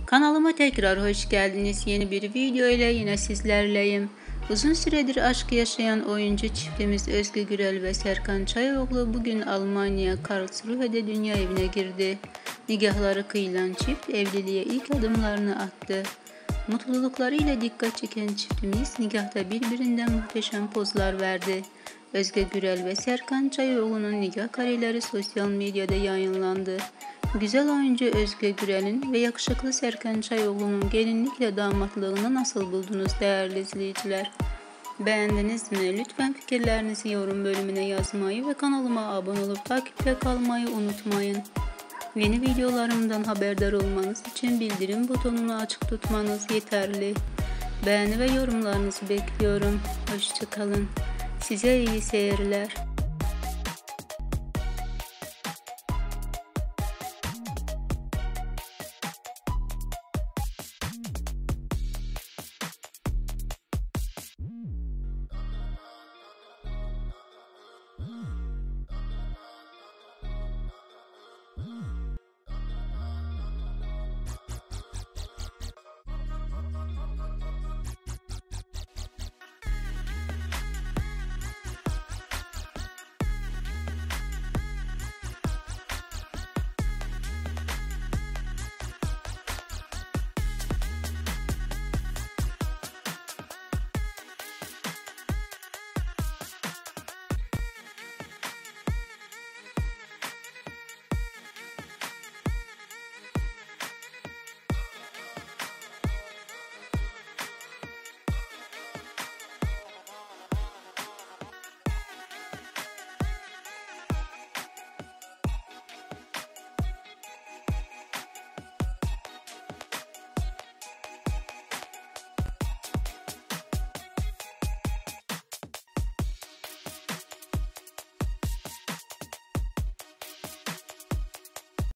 Kanalıma tekrar hoş geldiniz. Yeni bir video ile yine sizlerleyim. Uzun süredir aşk yaşayan oyuncu çiftimiz Özge Gürel ve Serkan Çayoğlu bugün Almanya Karlsruhe'de dünya evine girdi. Nikahları kıyılan çift evliliğe ilk adımlarını attı. Mutluluklarıyla dikkat çeken çiftimiz nikahta birbirinden muhteşem pozlar verdi. Özge Gürel ve Serkan Çayoğlu'nun nikah kareleri sosyal medyada yayınlandı. Güzel oyuncu Özge Gürel'in ve yakışıklı Serkan Çayoğlu'nun gelinlikle damatlığını nasıl buldunuz değerli izleyiciler? Beğendiniz mi? Lütfen fikirlerinizi yorum bölümüne yazmayı ve kanalıma abone olup takipte kalmayı unutmayın. Yeni videolarımdan haberdar olmanız için bildirim butonunu açık tutmanız yeterli. Beğeni ve yorumlarınızı bekliyorum. Hoşça kalın. Size iyi seyirler.